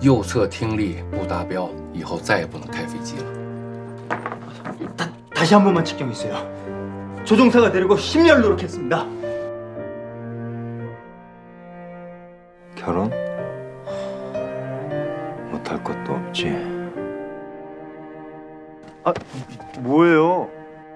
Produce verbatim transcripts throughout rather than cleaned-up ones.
右侧听力不达标，以后再也不能开飞机了。 다, 다시 한 번만 측정했어요. 조종사가 되려고 십 년 노력했습니다. 결혼? 못할 것도 없지. 아, 뭐예요?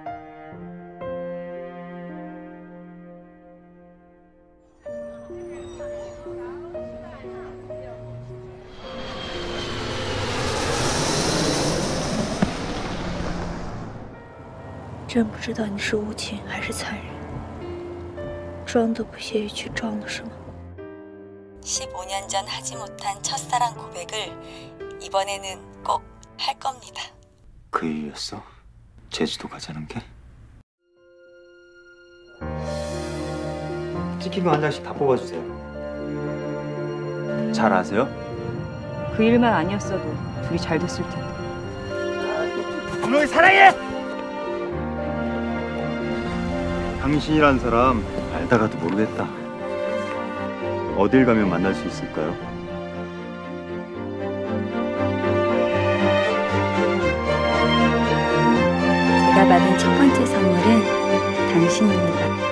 真不知道你是无情还是残忍，装都不屑于去装了是吗？ 십오 년 전 하지 못한 첫사랑 고백을 이번에는 꼭 할 겁니다. 그 이유였어? 제주도 가자는 게? 찍히고 한 장씩 다 뽑아주세요. 잘 아세요? 그 일만 아니었어도 둘이 잘 됐을 텐데. 분명히 사랑해! 당신이란 사람 알다가도 모르겠다. 어딜 가면 만날 수 있을까요? 제가 받은 첫 번째 선물은 당신입니다.